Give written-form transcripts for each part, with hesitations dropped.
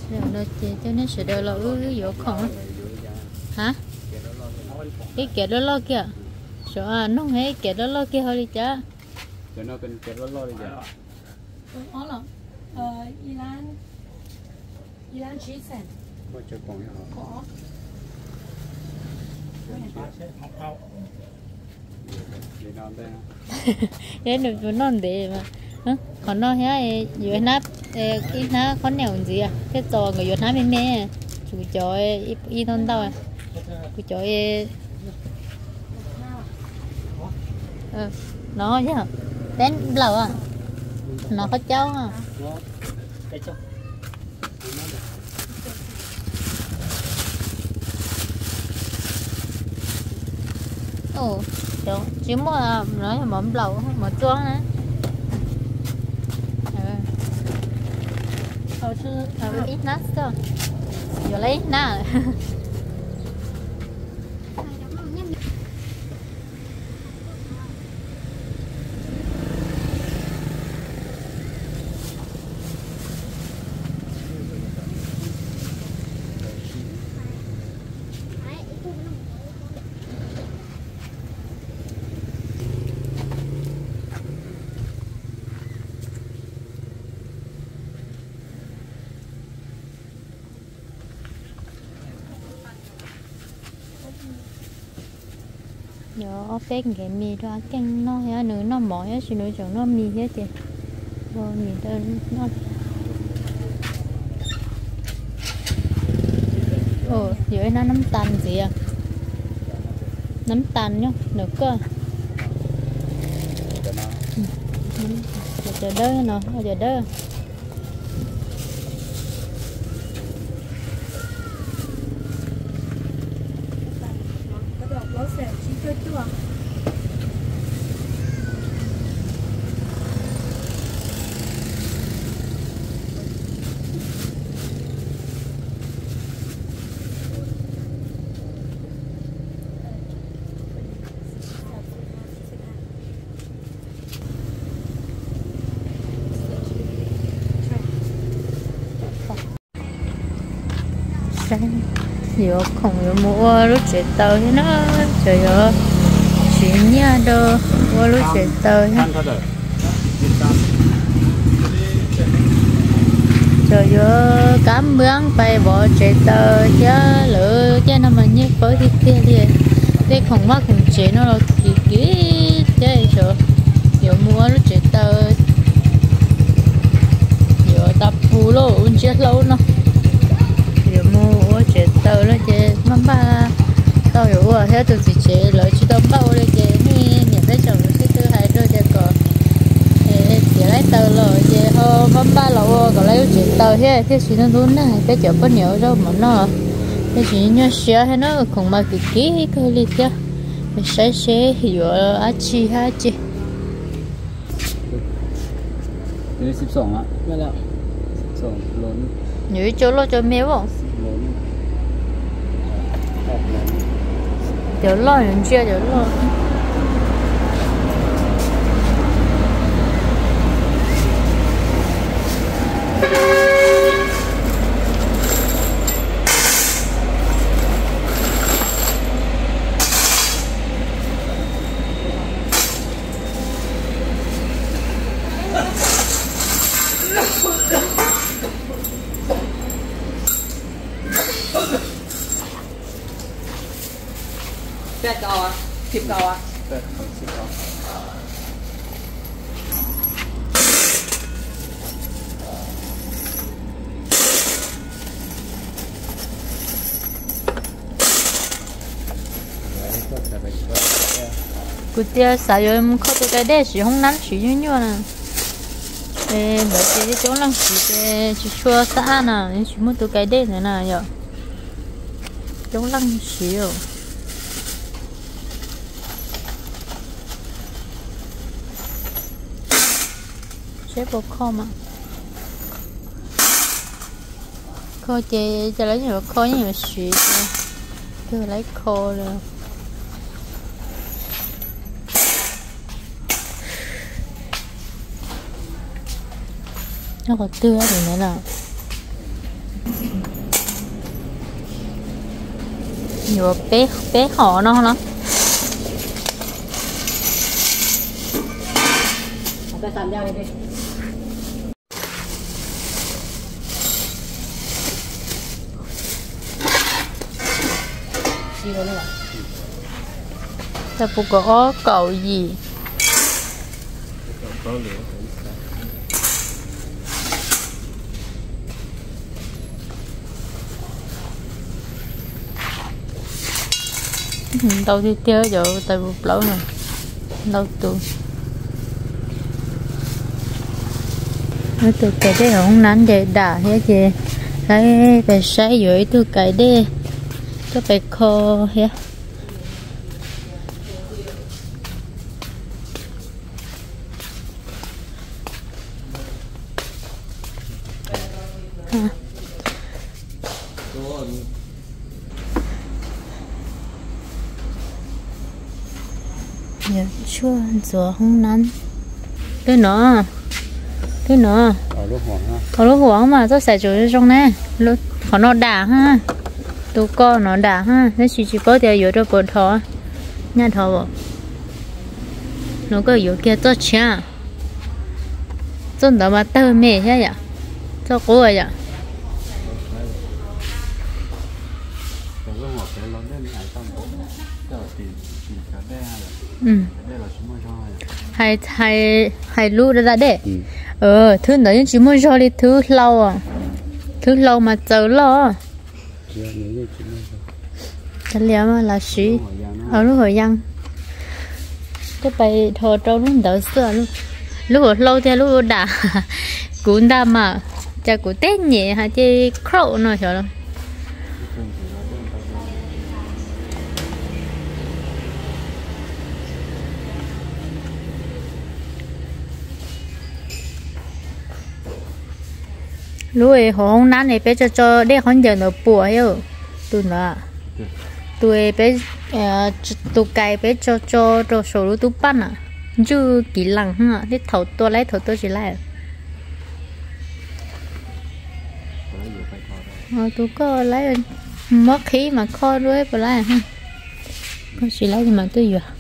rồi nó chỉ cho nên sẽ đợi là vô không hả cái kẹt đó lo kìa sợ nó hay kẹt đó lo kia thôi đi cha cho nóเป็นkẹt đó lo đi cha อ๋อเหรออีร้านชีสแอนด์ bao giờ còn hả ขอ để non đây thế được non để mà còn nó hết dưới nắp cái nó có nẻo gì à cái to người dưới nắp bên mẹ chủ cho y non đâu à chủ cho nó chứ đến lâu à nó có cháu à ồ chứ mà nói là mắm lẩu mà chua nữa ít nát cơ giờ lấy ít nát giờ phết cái mì đó canh nó hết nữa nó mỏi hết xin nữa chẳng nó mì hết thì rồi mì đơn nó dưới nó nấm tàn gì à nấm tàn nhá nữa cơ chờ đỡ nó chờ đỡ giờ không có mua lúc chạy tàu thế nó trời ơi chuyện nha đâu mua lúc chạy tàu nhá trời ơi cám bướng bay bỏ chạy tàu chứ lỡ chứ nó mà như với đi kia đi thế không mắc không chế nó là kỳ kỳ chơi sợ giờ mua lúc chạy tàu giờ tập phù lô chết lâu nó mua chế tàu nó chế mắm ba tao hiểu rồi thế tôi chỉ chế lợi chỉ tao bao đây chếนี่เนี่ยได้chồng cái thứ hai rồi chế có chế lấy tàu rồi chế mắm ba lẩu còn lấy chế tàu thế thế chỉ nó luôn này cái chỗ có nhiều đâu mà nó cái chỉ nhớ xé hay nó không mà cái kỹ cái gì chứ mình sẽ hiểu á chi ha chi cái 12อ่ะไม่แล้ว12ล้น nhớ chỗ lo cho méo không chỗ lo人家chỗ lo 8 cầu à 10 cầu à 10 cầu cứ tia xài rồi không tụi cái đấy chỉ không nắng chỉ như nhau nè bởi vì chỗ lăng chỉ chua xã nè chỉ muốn tụi cái đấy nữa nè giờ chỗ lăng xíu chế bộ kho mà kho chế cho lấy nhiều kho nhiều xíu cứ lấy kho rồi nó còn tươi thì nữa nào nhiều bé bé họ nó cái sàn dao đi đi đâu nữa ta phụ có cậu gì có lửa đâu đi chơi giờ tại một lâu rồi đâu tụ nó từ cái đấy không nắn để đả hết gì cái phải xây dưới từ cái đấy cho phải kho hết giờ chua rồi không nắn cái nó ở lúc hoảng mà tôi xài chỗ trong này lúc họ nó đả ha tụ con nó đả ha nó chỉ có thể ở trong bồn thọ nhà thọ nó có ở kia cho cha cho nó mà tơ mẹ thế vậy cho cô vậy hay lu ra đấy thứ đó chỉ muốn cho đi thứ lâu mà chờ lo cái liệu mà là sĩ ở lúc hồi dân cái bài thọ trâu lúc đỡ xưa lúc hồi lâu thì lúc đã cuốn đa mà cha của tết nhẹ hay chơi khâu nó chờ đâu lúc ấy họ không nán này bé cho để con giờ nó bùa yêu tụi nó tụi bé tụi cái bé cho số lúc tụi bán à chứ kỹ lăng ha để thầu tôi chỉ lại tụi có lấy mất khí mà kho đuôi vào lại ha có chỉ lấy nhưng mà tôi vừa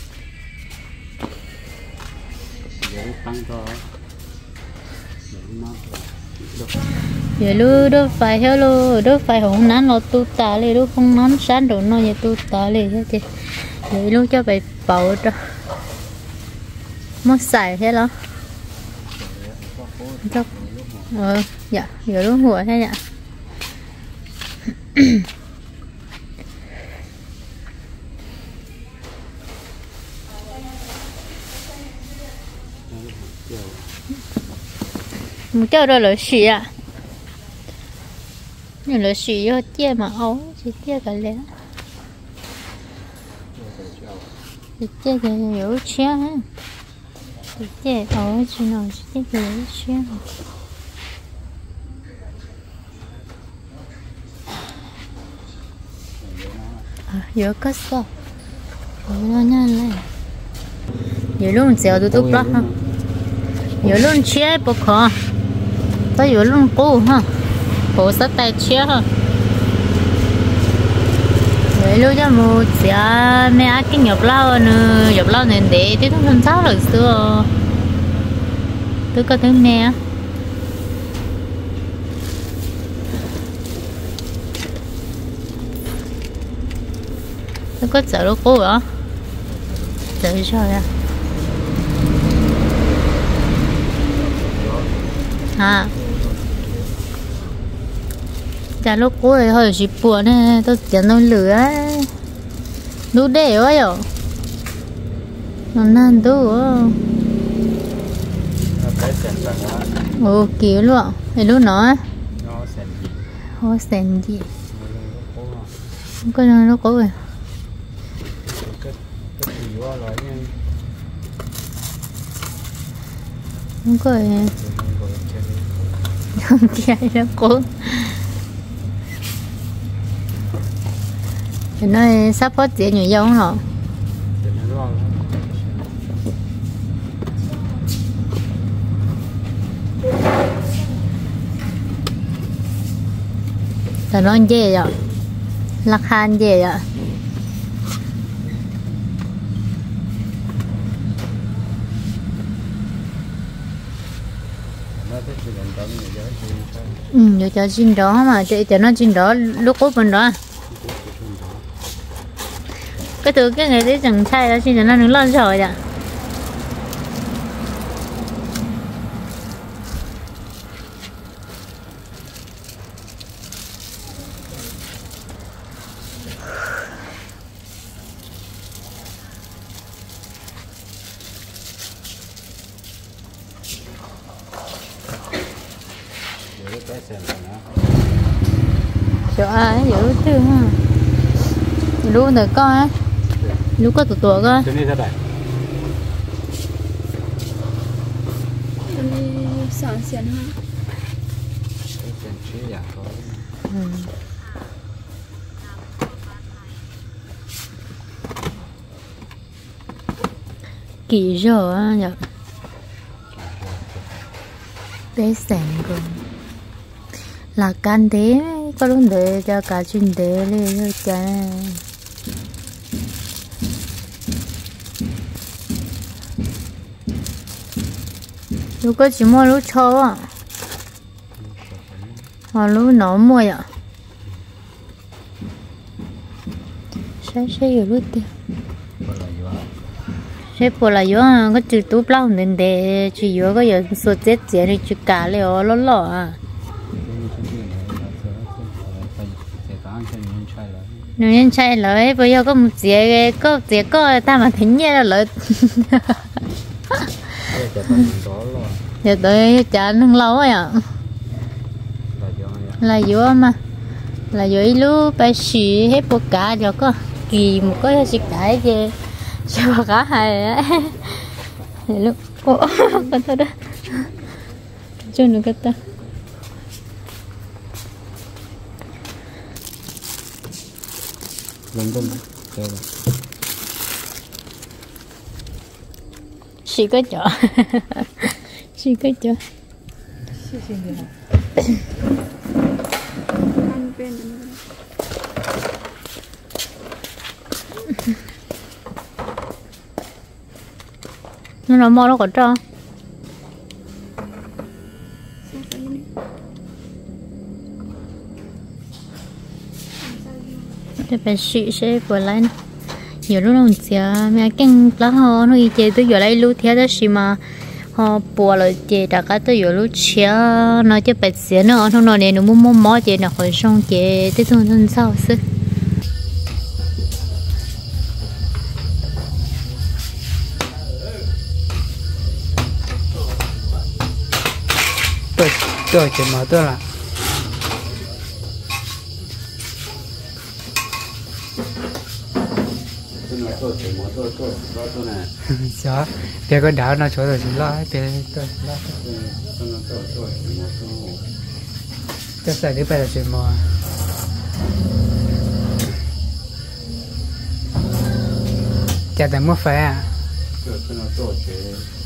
giờ lu đâu phải hello đâu phải không nán nó tu ta lên đâu không nán sáng rồi nó như tu ta lên thế thì giờ lu cho phải bảo cho mất xài thế đó cho dạ giờ lu hùa thế nhỉ một chỗ đó là xì à nhưng là xì do tia mà ấu chỉ tia cái lẽ chỉ tia cái yếu chia chỉ tia ấu chỉ nào chỉ tia cái yếu chia yếu cất sao nó nhanh lên yếu luôn xéo tụt tụt đó ha yếu luôn chia bốc khó tới yếu luôn cũ ha bộ sắt tay chia ha vậy lúc cho một xíu mẹ ăn cái nhập lao nên để tôi không sao được xưa tôi có thứ mẹ tôi có sợ lúc cũ hả sợ sao vậy à chả lúc cuối hơi chỉ buồn nè tôi chẳng nói lửa lúc để quá rồi nó nan tu ồ kiểu luôn thì lúc nó hoa sen gì không có nó có rồi không có không kia nó cố thì nó sắp phát triển nhiều dâu không là nó dê rồi ราคาเย่อะgiờ cho chín đó mà chị cho nó chín đó lúc úp bên đó cái thứ cái này đấy chẳng sai đó chỉ cho nó đứng lên rồi ạ chỗ ai giữ thương ha lú người con á lú có tụt tụt coi sẵn sàng ha kỳ rồi á nhở bé sành rồi là can thế có luôn để cho cả chuyên đề lên rồi cha lúc có chỉ mua lúc cho à hoặc lúc nó mua ạ sẽ nhiều lúc tiền sẽ bỏ lại vô có chữ tú bao nên để chỉ vô có giờ số chết chết thì chữ cả liệu ló ló à nếu nhân trai lợi bây giờ có một dễ có ta mà thính nhé là lợi giờ tới chả nâng lâu rồi ạ là vô mà là vô lúc bài xì hết bộ cá cho có kỳ một cái xì cái gì cho cá hay á lúc ô cái đó cho nó cái ta xì cái chợ xì cái chợ nó mò nó còn tròn để phải xịt sẽ vừa lại nhiều lúc nó sẽ mẹ kinh lá ho nó y chế tôi vừa lại lúc theo đó xí mà họ bùa lại chế đã cả tôi vừa lúc chia nó cho bạch xé nó không nói này nó muốn mò chế nó khỏi xong chế tới thôn sau xí tôi chỉ mở tôi là chó để con đảo nó chỗ rồi chỉ lo để tôi lo chắc sẽ đi về là chuyện mò chả để mua phải à